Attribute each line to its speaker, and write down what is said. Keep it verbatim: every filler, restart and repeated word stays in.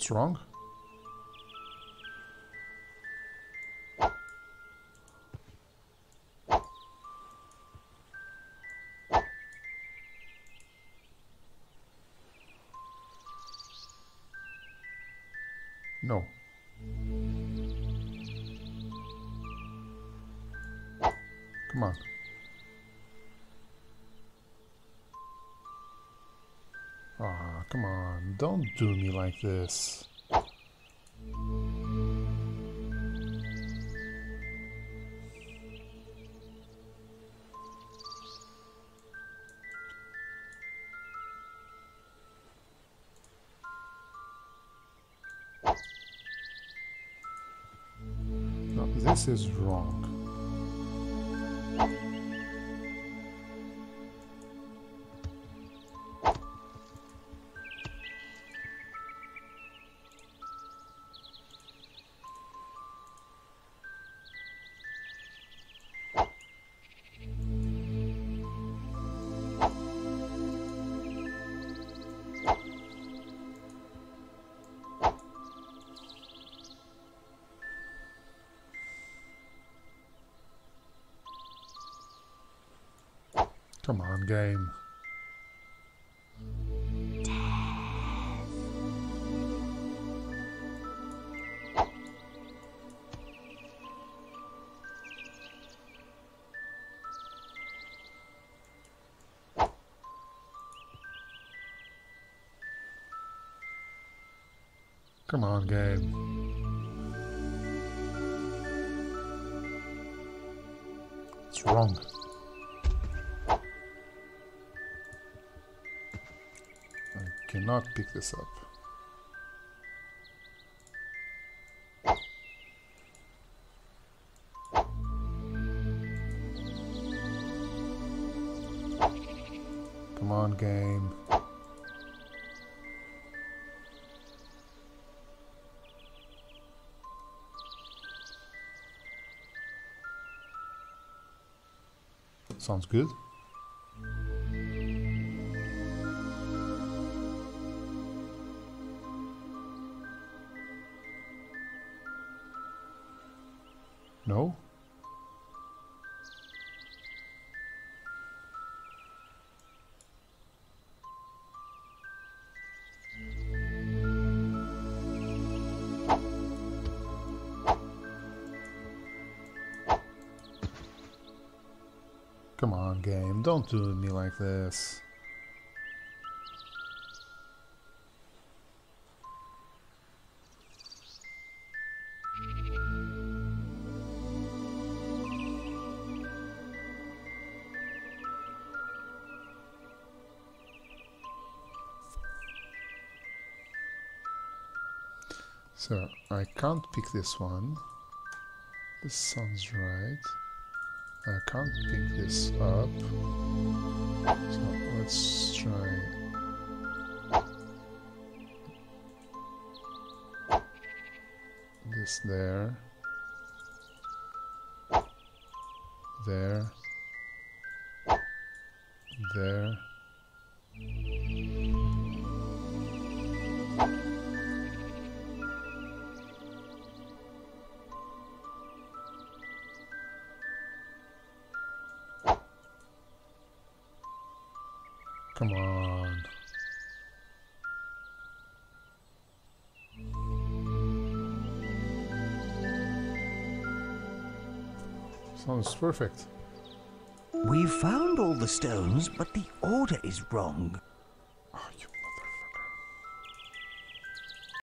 Speaker 1: What's wrong? No. Come on. Ah, come on. Don't do me like this. No, this is wrong. Come on, game. Come on, game. It's wrong. Cannot pick this up. Come on, game. Sounds good. No? Come on, game, don't do me like this. So, I can't pick this one. This sounds right. I can't pick this up. So, let's try... this there. There. There. Come on. Sounds perfect.
Speaker 2: We've found all the stones, but the order is wrong.